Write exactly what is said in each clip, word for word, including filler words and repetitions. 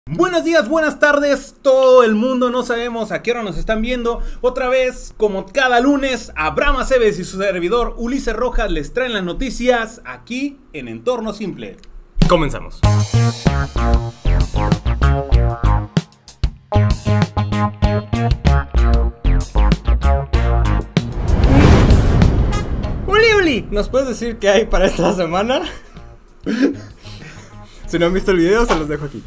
Buenos días, buenas tardes, todo el mundo, no sabemos a qué hora nos están viendo. Otra vez, como cada lunes, Abraham Aceves y su servidor Ulises Rojas les traen las noticias aquí en Entorno Simple. Comenzamos. Uli, Uli, ¿nos puedes decir qué hay para esta semana? Si no han visto el video, se los dejo aquí.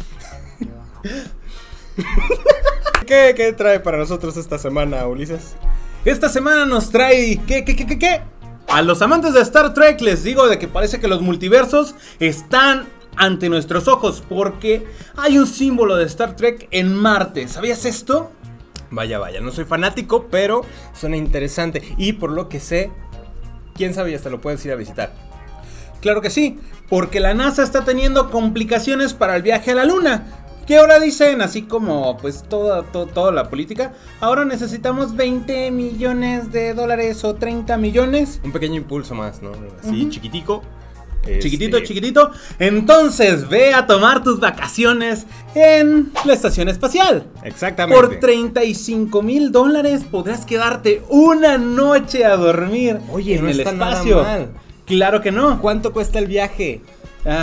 ¿Qué, ¿Qué trae para nosotros esta semana, Ulises? Esta semana nos trae... ¿Qué, qué, qué, qué, qué? A los amantes de Star Trek les digo de que parece que los multiversos están ante nuestros ojos, porque hay un símbolo de Star Trek en Marte. ¿Sabías esto? Vaya, vaya, no soy fanático, pero suena interesante. Y por lo que sé, quién sabe, hasta lo puedes ir a visitar. Claro que sí, porque la NASA está teniendo complicaciones para el viaje a la Luna. Que ahora dicen, así como pues toda, to, toda la política, ahora necesitamos veinte millones de dólares o treinta millones. Un pequeño impulso más, ¿no? Así, uh-huh. chiquitico. Chiquitito, este... chiquitito. Entonces ve a tomar tus vacaciones en la estación espacial. Exactamente. Por treinta y cinco mil dólares podrás quedarte una noche a dormir. Oye, en no el está espacio. Nada mal. Claro que no. ¿Cuánto cuesta el viaje? Ah,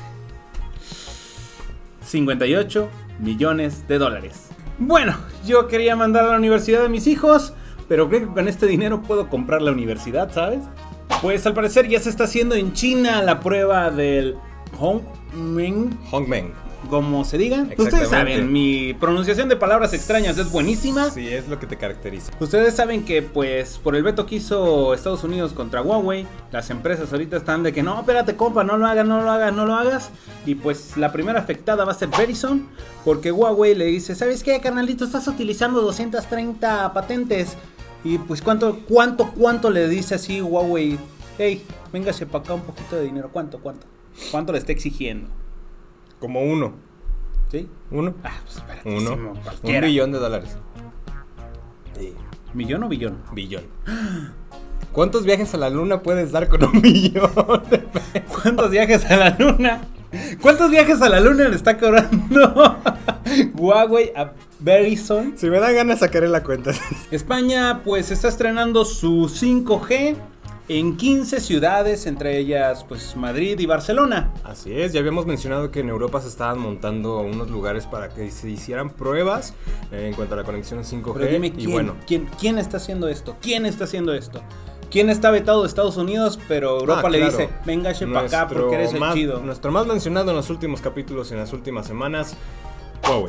cincuenta y ocho millones de dólares. Bueno, yo quería mandar a la universidad de mis hijos, pero creo que con este dinero puedo comprar la universidad, ¿sabes? Pues al parecer ya se está haciendo en China la prueba del Hongmeng. Hongmeng, como se diga. Ustedes saben, mi pronunciación de palabras extrañas es buenísima. Sí, es lo que te caracteriza. Ustedes saben que pues por el veto que hizo Estados Unidos contra Huawei, las empresas ahorita están de que no, espérate compa, no lo hagas, no lo hagas, no lo hagas. Y pues la primera afectada va a ser Verizon, porque Huawei le dice, ¿sabes qué, carnalito? Estás utilizando doscientas treinta patentes. Y pues cuánto, cuánto, cuánto le dice así Huawei, hey, véngase para acá un poquito de dinero, ¿cuánto, cuánto? ¿Cuánto le está exigiendo? Como uno. ¿Sí? ¿Uno? Ah, pues espérate. Uno. Un billón de dólares. Sí. ¿Millón o billón? Billón. ¿Cuántos viajes a la luna puedes dar con un billón de pesos? ¿Cuántos viajes a la luna? ¿Cuántos viajes a la luna le está cobrando Huawei a Verizon? Si me da ganas sacaré la cuenta. España pues está estrenando su cinco G en quince ciudades, entre ellas pues Madrid y Barcelona. Así es, ya habíamos mencionado que en Europa se estaban montando unos lugares para que se hicieran pruebas eh, en cuanto a la conexión cinco G. Pero dime, y ¿quién, bueno, ¿quién, ¿quién está haciendo esto? ¿Quién está haciendo esto? ¿Quién está vetado de Estados Unidos, pero Europa ah, le claro. dice, véngase para acá porque eres el más, chido? Nuestro más mencionado en los últimos capítulos, en las últimas semanas, Huawei.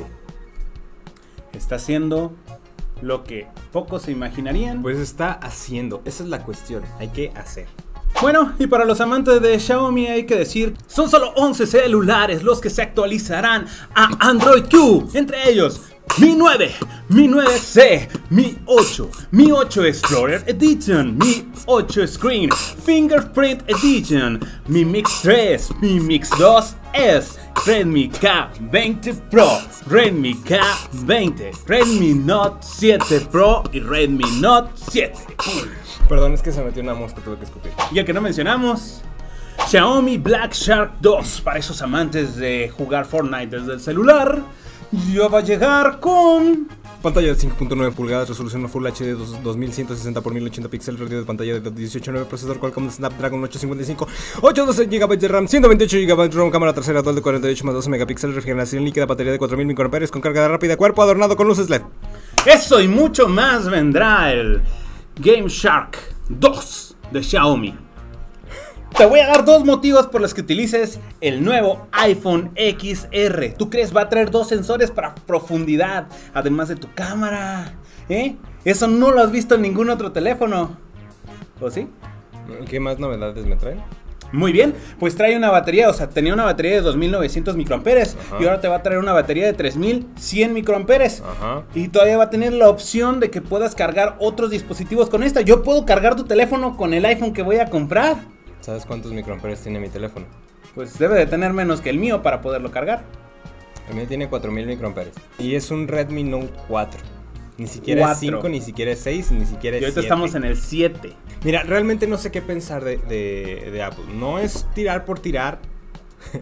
Está haciendo lo que pocos se imaginarían. Pues está haciendo, esa es la cuestión, hay que hacer. Bueno, y para los amantes de Xiaomi hay que decir, son solo once celulares los que se actualizarán a Android Q, entre ellos Mi nueve, Mi nueve C, Mi ocho, Mi ocho Explorer Edition, Mi ocho Screen, Fingerprint Edition, Mi Mix tres, Mi Mix dos S, Redmi K veinte Pro, Redmi K veinte, Redmi Note siete Pro y Redmi Note siete. Perdón, es que se metió una mosca, tuve que escupir. Y el que no mencionamos, Xiaomi Black Shark dos, para esos amantes de jugar Fortnite desde el celular. Ya va a llegar con pantalla de cinco punto nueve pulgadas, resolución Full H D dos mil ciento sesenta por mil ochenta píxeles, radio de pantalla de dieciocho punto nueve, procesador Qualcomm Snapdragon ochocientos cincuenta y cinco, ochocientos doce gigabytes de RAM, ciento veintiocho gigabytes de ROM, cámara trasera dual de cuarenta y ocho más doce megapíxeles, refrigeración líquida, batería de cuatro mil microamperios con carga rápida, cuerpo adornado con luces L E D. Eso y mucho más vendrá el Gymshark dos de Xiaomi. Te voy a dar dos motivos por los que utilices el nuevo iPhone X R. ¿Tú crees va a traer dos sensores para profundidad, además de tu cámara? ¿Eh? Eso no lo has visto en ningún otro teléfono. ¿O sí? ¿Qué más novedades me traen? Muy bien, pues trae una batería, o sea, tenía una batería de dos mil novecientos microamperes. Ajá. Y ahora te va a traer una batería de tres mil cien microamperes. Ajá. Y todavía va a tener la opción de que puedas cargar otros dispositivos con esta. Yo puedo cargar tu teléfono con el iPhone que voy a comprar. ¿Sabes cuántos microamperes tiene mi teléfono? Pues debe de tener menos que el mío para poderlo cargar. El mío tiene cuatro mil microamperes. Y es un Redmi Note cuatro. Ni siquiera cuatro. Es cinco, ni siquiera es seis, ni siquiera es siete. Y ahorita siete. estamos en el siete. Mira, realmente no sé qué pensar de, de, de Apple. No es tirar por tirar.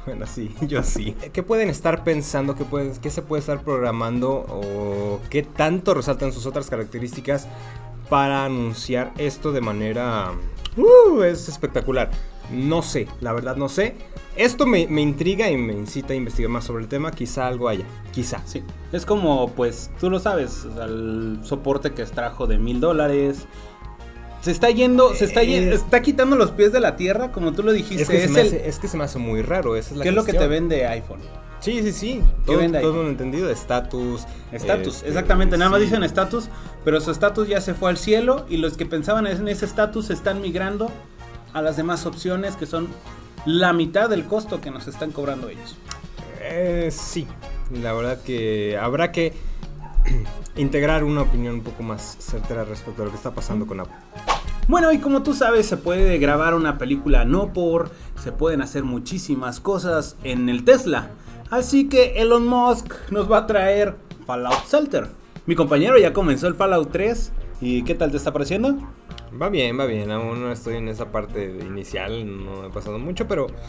Bueno, sí, yo sí. ¿Qué pueden estar pensando? ¿Qué, pueden, ¿Qué se puede estar programando? ¿O qué tanto resaltan sus otras características para anunciar esto de manera... Uh, es espectacular. No sé, la verdad no sé. Esto me, me intriga y me incita a investigar más sobre el tema. Quizá algo haya, quizá. Sí, es como, pues, tú lo sabes, o sea, el soporte que extrajo de mil dólares. Se está yendo, se está yendo, está quitando los pies de la tierra, como tú lo dijiste. Es que, es se, me el, hace, es que se me hace muy raro, esa es la ¿qué es lo cuestión. que te vende iPhone? Sí, sí, sí. ¿Qué Todo, vende todo iPhone? lo entendido, estatus. Estatus, este, exactamente, nada más sí. dicen estatus, pero su estatus ya se fue al cielo y los que pensaban en ese estatus están migrando a las demás opciones que son la mitad del costo que nos están cobrando ellos. Eh, sí, la verdad que habrá que integrar una opinión un poco más certera respecto a lo que está pasando con Apple. Bueno, y como tú sabes, se puede grabar una película no por, se pueden hacer muchísimas cosas en el Tesla. Así que Elon Musk nos va a traer Fallout Shelter. Mi compañero ya comenzó el Fallout tres. ¿Y qué tal te está pareciendo? Va bien, va bien, aún no estoy en esa parte inicial, no he pasado mucho, pero eh,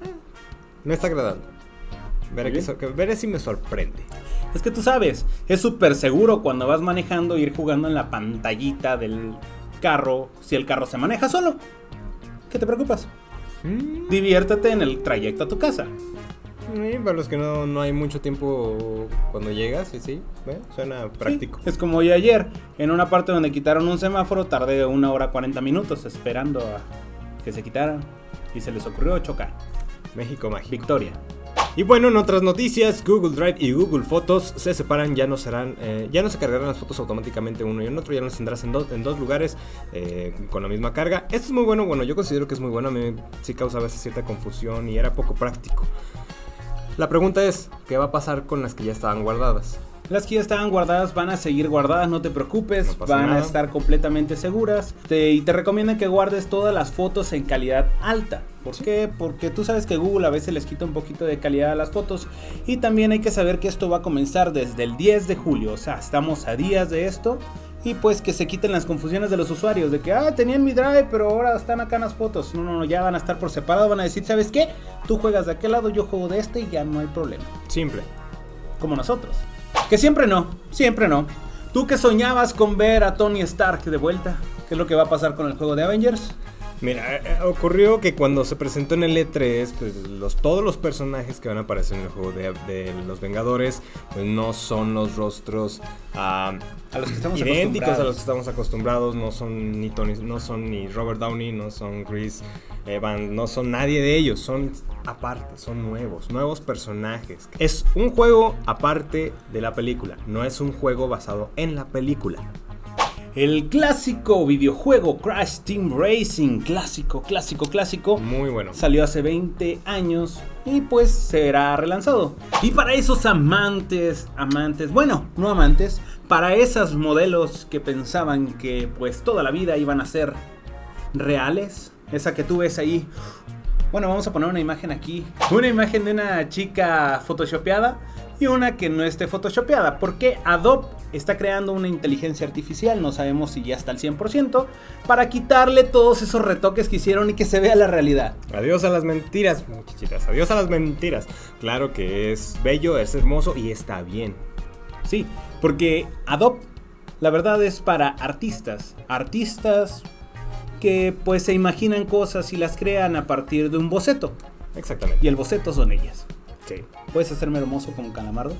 me está agradando. Veré, que so veré si me sorprende. Es que tú sabes, es súper seguro cuando vas manejando ir jugando en la pantallita del carro, si el carro se maneja solo. ¿Qué te preocupas? Mm. Diviértete en el trayecto a tu casa. Sí, para los que no, no hay mucho tiempo cuando llegas, sí, sí, ¿eh? Suena práctico. Sí, es como yo ayer, en una parte donde quitaron un semáforo, tardé una hora cuarenta minutos esperando a que se quitaran y se les ocurrió chocar. México mágico. Victoria. Y bueno, en otras noticias, Google Drive y Google Fotos se separan, ya no serán, eh, ya no se cargarán las fotos automáticamente uno y en otro, ya las tendrás en, do en dos lugares eh, con la misma carga. Esto es muy bueno, bueno, yo considero que es muy bueno, a mí sí causa a veces cierta confusión y era poco práctico. La pregunta es, ¿qué va a pasar con las que ya estaban guardadas? Las que ya estaban guardadas van a seguir guardadas, no te preocupes, no van nada. a estar completamente seguras. Te, y te recomiendan que guardes todas las fotos en calidad alta. ¿Por ¿Sí? qué? Porque tú sabes que Google a veces les quita un poquito de calidad a las fotos. Y también hay que saber que esto va a comenzar desde el diez de julio. O sea, estamos a días de esto. Y pues que se quiten las confusiones de los usuarios. De que, ah, tenían mi Drive, pero ahora están acá en las fotos. No, no, no, ya van a estar por separado. Van a decir, ¿sabes qué? Tú juegas de aquel lado, yo juego de este y ya no hay problema. Simple. Como nosotros. Que siempre no, siempre no. Tú que soñabas con ver a Tony Stark de vuelta, ¿qué es lo que va a pasar con el juego de Avengers? Mira, eh, ocurrió que cuando se presentó en el E tres, pues los, todos los personajes que van a aparecer en el juego de, de los Vengadores, pues no son los rostros uh, a los que estamos idénticos a los que estamos acostumbrados. No son ni Tony, no son ni Robert Downey, no son Chris Evans, no son nadie de ellos, son aparte, son nuevos, nuevos personajes. Es un juego aparte de la película, no es un juego basado en la película. El clásico videojuego Crash Team Racing, clásico, clásico, clásico. Muy bueno. Salió hace veinte años y pues será relanzado. Y para esos amantes, amantes, bueno, no amantes, para esos modelos que pensaban que pues toda la vida iban a ser reales, esa que tú ves ahí. Bueno, vamos a poner una imagen aquí. Una imagen de una chica photoshopeada y una que no esté photoshopeada. Porque Adobe está creando una inteligencia artificial, no sabemos si ya está al cien por ciento, para quitarle todos esos retoques que hicieron y que se vea la realidad. Adiós a las mentiras, muchachitas, adiós a las mentiras. Claro que es bello, es hermoso y está bien. Sí, porque Adobe, la verdad es para artistas. Artistas que pues se imaginan cosas y las crean a partir de un boceto. Exactamente. Y el boceto son ellas. Sí. ¿Puedes hacerme hermoso como Calamardo?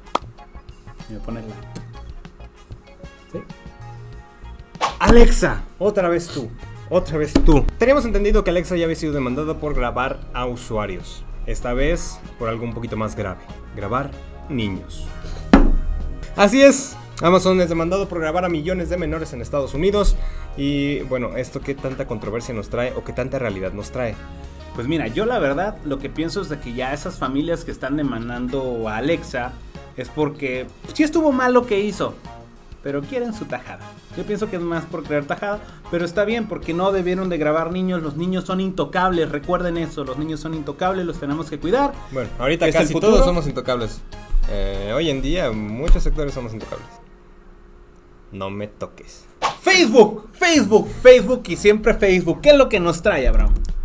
Voy a ponerla. ¿Sí? Alexa, otra vez tú, otra vez tú. Teníamos entendido que Alexa ya había sido demandada por grabar a usuarios. Esta vez por algo un poquito más grave, grabar niños. Así es, Amazon es demandado por grabar a millones de menores en Estados Unidos. Y bueno, ¿esto qué tanta controversia nos trae o qué tanta realidad nos trae? Pues mira, yo la verdad lo que pienso es de que ya esas familias que están demandando a Alexa es porque sí estuvo mal lo que hizo, pero quieren su tajada. Yo pienso que es más por querer tajada, pero está bien porque no debieron de grabar niños. Los niños son intocables, recuerden eso, los niños son intocables, los tenemos que cuidar. Bueno, ahorita ¿Es casi el futuro? todos somos intocables. Eh, hoy en día muchos sectores somos intocables. No me toques. Facebook, Facebook, Facebook y siempre Facebook. ¿Qué es lo que nos trae, Abraham?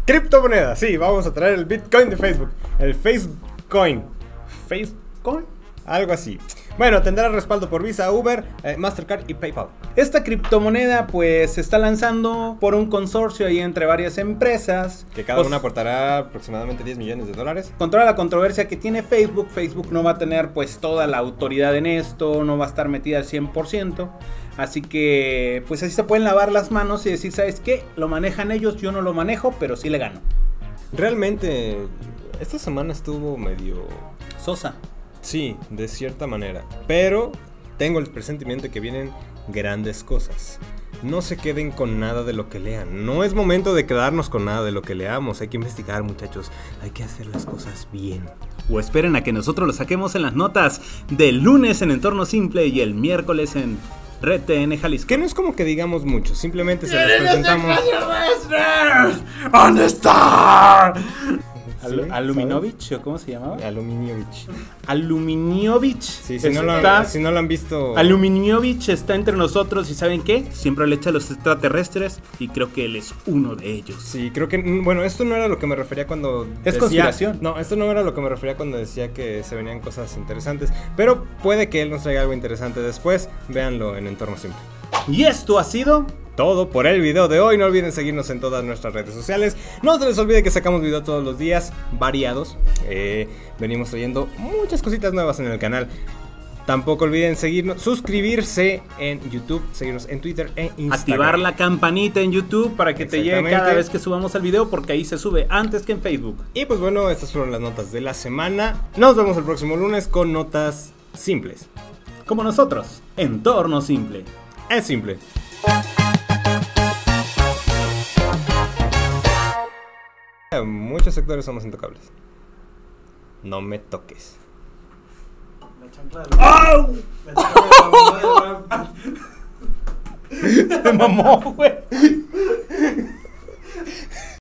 Criptomonedas, sí, vamos a traer el Bitcoin de Facebook. El Facecoin. ¿Facecoin? Algo así. Bueno, tendrá respaldo por Visa, Uber, eh, Mastercard y PayPal. Esta criptomoneda pues se está lanzando por un consorcio ahí entre varias empresas. Que cada Pues, una aportará aproximadamente diez millones de dólares. Con toda la controversia que tiene Facebook, Facebook no va a tener pues toda la autoridad en esto, no va a estar metida al cien por ciento. Así que pues así se pueden lavar las manos y decir, ¿sabes qué? Lo manejan ellos, yo no lo manejo, pero sí le gano. Realmente, esta semana estuvo medio... Sosa. Sí, de cierta manera. Pero tengo el presentimiento de que vienen grandes cosas. No se queden con nada de lo que lean. No es momento de quedarnos con nada de lo que leamos. Hay que investigar, muchachos. Hay que hacer las cosas bien. O esperen a que nosotros lo saquemos en las notas del lunes en Entorno Simple y el miércoles en Red T N Jalisco. Que no es como que digamos mucho. Simplemente se los presentamos. ¿Dónde está? ¿Sí? ¿Aluminovich o cómo se llamaba? Aluminiovich. Aluminiovich. Sí, si no, lo está- han, si no lo han visto. Aluminiovich está entre nosotros y ¿saben qué? Siempre le echa a los extraterrestres y creo que él es uno de ellos. Sí, creo que, bueno, esto no era lo que me refería cuando Es decía- conspiración. No, esto no era lo que me refería cuando decía que se venían cosas interesantes, pero puede que él nos traiga algo interesante después. Véanlo en Entorno Simple. Y esto ha sido... Todo por el video de hoy. No olviden seguirnos en todas nuestras redes sociales. No se les olvide que sacamos video todos los días, variados. Eh, venimos trayendo muchas cositas nuevas en el canal. Tampoco olviden seguirnos, suscribirse en YouTube, seguirnos en Twitter e Instagram. Activar la campanita en YouTube para que te llegue Exactamente. cada vez que subamos el video, porque ahí se sube antes que en Facebook. Y pues bueno, estas fueron las notas de la semana. Nos vemos el próximo lunes con notas simples. Como nosotros, Entorno Simple. Es simple. Muchos sectores somos intocables. No me toques. ¡Au! Se mamó, güey.